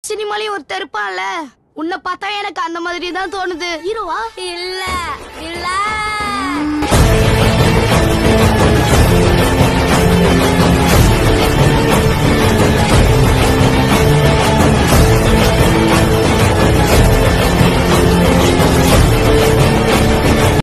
சினிமாலயும் ஒரு இருப்பான்ல, உன்னை பார்த்தா எனக்கு அந்த மாதிரி தான் தோணுது. ஹீரோவா? இல்ல